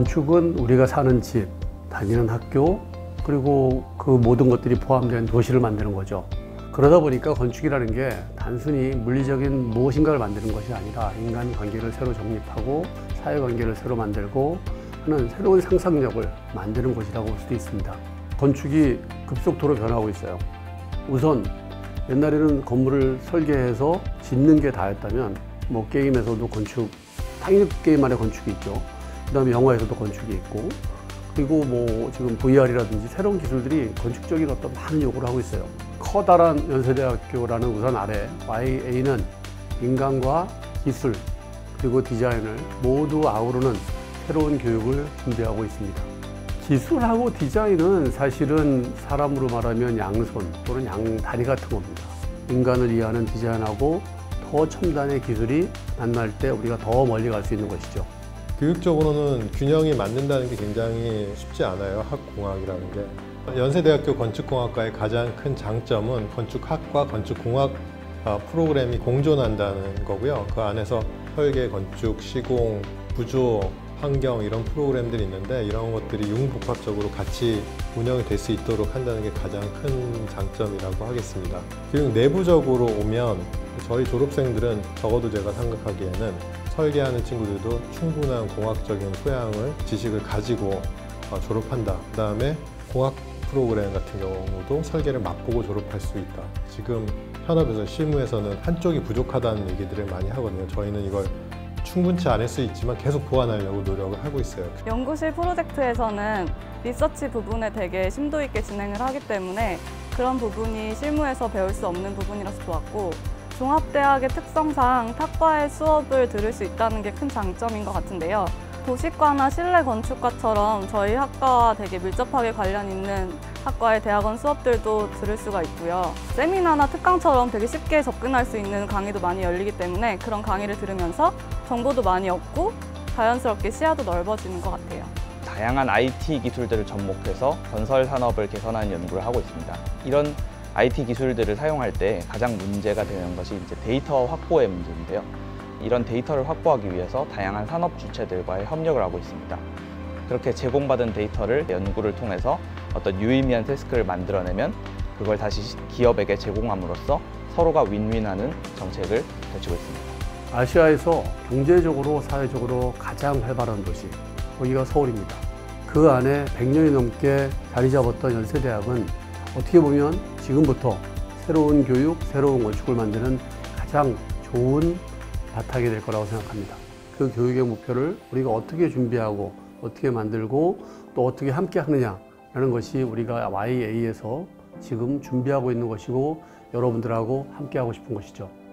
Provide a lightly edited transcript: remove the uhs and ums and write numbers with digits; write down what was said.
건축은 우리가 사는 집, 다니는 학교, 그리고 그 모든 것들이 포함된 도시를 만드는 거죠. 그러다 보니까 건축이라는 게 단순히 물리적인 무엇인가를 만드는 것이 아니라 인간관계를 새로 정립하고 사회관계를 새로 만들고 하는 새로운 상상력을 만드는 곳이라고 볼 수도 있습니다. 건축이 급속도로 변하고 있어요. 우선 옛날에는 건물을 설계해서 짓는 게 다였다면 뭐 게임에서도 건축, 당연히 게임 안에 건축이 있죠. 그 다음에 영화에서도 건축이 있고, 그리고 뭐 지금 VR이라든지 새로운 기술들이 건축적인 어떤 많은 요구를 하고 있어요. 커다란 연세대학교라는 우산 아래 YA는 인간과 기술 그리고 디자인을 모두 아우르는 새로운 교육을 준비하고 있습니다. 기술하고 디자인은 사실은 사람으로 말하면 양손 또는 양다리 같은 겁니다. 인간을 이해하는 디자인하고 더 첨단의 기술이 만날 때 우리가 더 멀리 갈 수 있는 것이죠. 교육적으로는 균형이 맞는다는 게 굉장히 쉽지 않아요. 학공학이라는 게. 연세대학교 건축공학과의 가장 큰 장점은 건축학과 건축공학 프로그램이 공존한다는 거고요. 그 안에서 설계, 건축, 시공, 구조, 환경 이런 프로그램들이 있는데 이런 것들이 융복합적으로 같이 운영이 될 수 있도록 한다는 게 가장 큰 장점이라고 하겠습니다. 교육 내부적으로 오면 저희 졸업생들은 적어도 제가 생각하기에는 설계하는 친구들도 충분한 공학적인 소양을, 지식을 가지고 졸업한다. 그 다음에 공학 프로그램 같은 경우도 설계를 맛보고 졸업할 수 있다. 지금 현업에서 실무에서는 한쪽이 부족하다는 얘기들을 많이 하거든요. 저희는 이걸 충분치 않을 수 있지만 계속 보완하려고 노력을 하고 있어요. 연구실 프로젝트에서는 리서치 부분에 되게 심도 있게 진행을 하기 때문에 그런 부분이 실무에서 배울 수 없는 부분이라서 좋았고, 종합대학의 특성상 탁과의 수업을 들을 수 있다는 게 큰 장점인 것 같은데요. 도시과나 실내 건축과처럼 저희 학과와 되게 밀접하게 관련 있는 학과의 대학원 수업들도 들을 수가 있고요. 세미나나 특강처럼 되게 쉽게 접근할 수 있는 강의도 많이 열리기 때문에 그런 강의를 들으면서 정보도 많이 얻고 자연스럽게 시야도 넓어지는 것 같아요. 다양한 IT 기술들을 접목해서 건설 산업을 개선하는 연구를 하고 있습니다. 이런 IT 기술들을 사용할 때 가장 문제가 되는 것이 이제 데이터 확보의 문제인데요. 이런 데이터를 확보하기 위해서 다양한 산업 주체들과의 협력을 하고 있습니다. 그렇게 제공받은 데이터를 연구를 통해서 어떤 유의미한 태스크를 만들어내면 그걸 다시 기업에게 제공함으로써 서로가 윈윈하는 정책을 펼치고 있습니다. 아시아에서 경제적으로 사회적으로 가장 활발한 도시, 거기가 서울입니다. 그 안에 100년이 넘게 자리 잡았던 연세대학은 어떻게 보면 지금부터 새로운 교육, 새로운 건축을 만드는 가장 좋은 바탕이 될 거라고 생각합니다. 그 교육의 목표를 우리가 어떻게 준비하고 어떻게 만들고 또 어떻게 함께 하느냐라는 것이 우리가 YA에서 지금 준비하고 있는 것이고 여러분들하고 함께 하고 싶은 것이죠.